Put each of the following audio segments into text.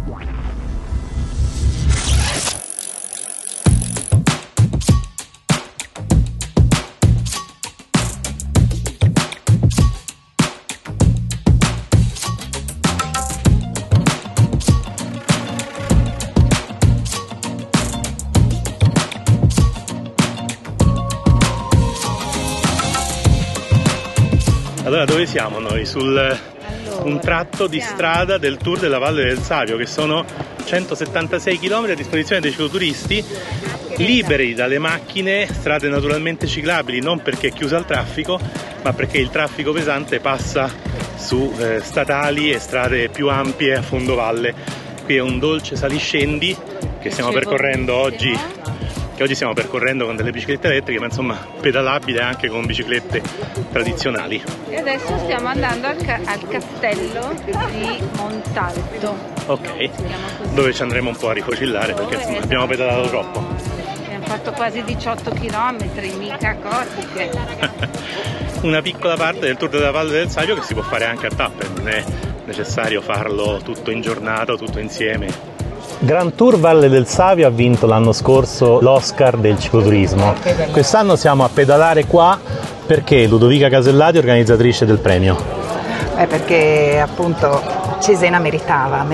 Allora, dove siamo noi? Un tratto di strada del Tour della Valle del Savio, che sono 176 km a disposizione dei cicloturisti, liberi dalle macchine, strade naturalmente ciclabili, non perché è chiusa al traffico, ma perché il traffico pesante passa su statali e strade più ampie a fondovalle. Qui è un dolce saliscendi che stiamo percorrendo oggi. Stiamo percorrendo con delle biciclette elettriche, ma insomma pedalabile anche con biciclette tradizionali. E adesso stiamo andando al castello di Montalto. Ok, dove ci andremo un po' a rifocillare perché insomma abbiamo pedalato troppo. Abbiamo fatto quasi 18 km, mica cose. Una piccola parte del Tour della Valle del Savio che si può fare anche a tappe, non è necessario farlo tutto in giornata o tutto insieme. Grand Tour Valle del Savio ha vinto l'anno scorso l'Oscar del cicloturismo. Quest'anno siamo a pedalare qua perché Ludovica Casellati è organizzatrice del premio. Perché appunto Cesena meritava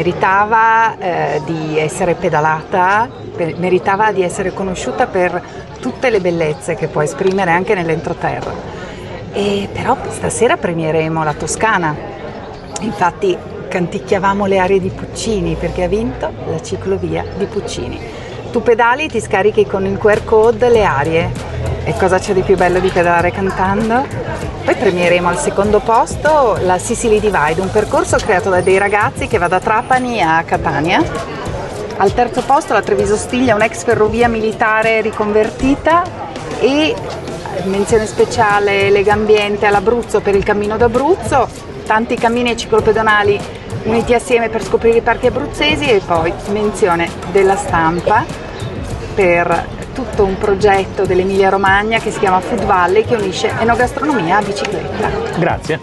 di essere pedalata, meritava di essere conosciuta per tutte le bellezze che può esprimere anche nell'entroterra. E però stasera premieremo la Toscana. Infatti canticchiavamo le arie di Puccini perché ha vinto la ciclovia di Puccini. Tu pedali, ti scarichi con il QR code le arie. E cosa c'è di più bello di pedalare cantando? Poi premieremo al secondo posto la Sicily Divide, un percorso creato da dei ragazzi che va da Trapani a Catania. Al terzo posto la Treviso Stiglia, un'ex ferrovia militare riconvertita, e menzione speciale Lega Ambiente all'Abruzzo per il Cammino d'Abruzzo, tanti cammini e ciclopedonali uniti assieme per scoprire i parchi abruzzesi, e poi menzione della Stampa per tutto un progetto dell'Emilia Romagna che si chiama Food Valley, che unisce enogastronomia a bicicletta. Grazie.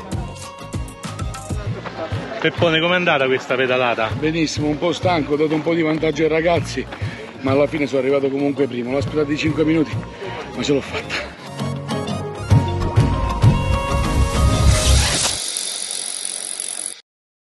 Peppone, com'è andata questa pedalata? Benissimo, un po' stanco, ho dato un po' di vantaggio ai ragazzi, ma alla fine sono arrivato comunque primo. L'ho aspettato di 5 minuti, ma ce l'ho fatta.